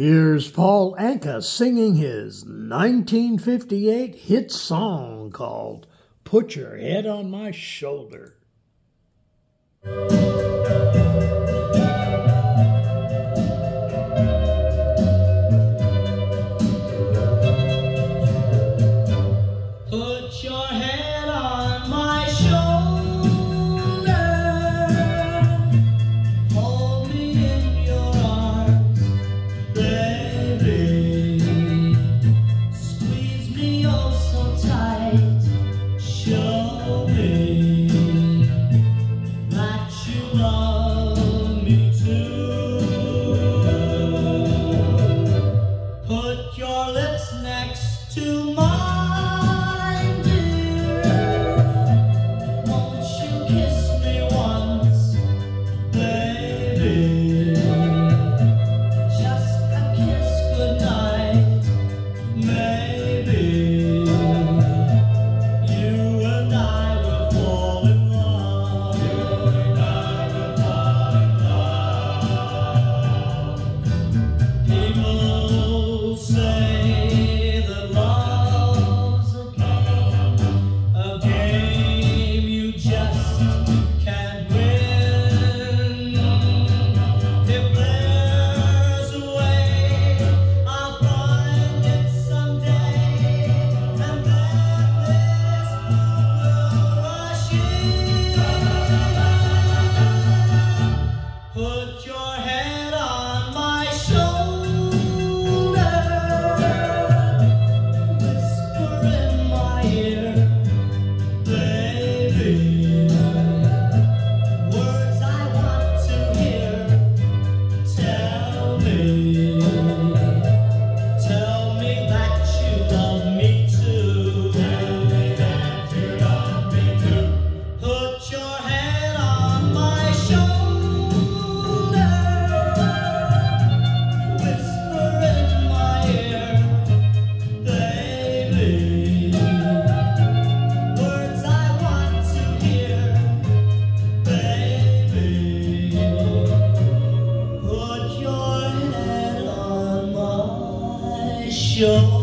Here's Paul Anka singing his 1958 hit song called Put Your Head on My Shoulder. Put your head on my shoulder, hold me in your arms, baby, squeeze me oh so tight, show me that you love me too. Put your lips next to mine, put your head on my shoulder, whisper in my ear, baby, words I want to hear. Tell me that you love me too. Tell me that you love me too. Put your head on my shoulder, show.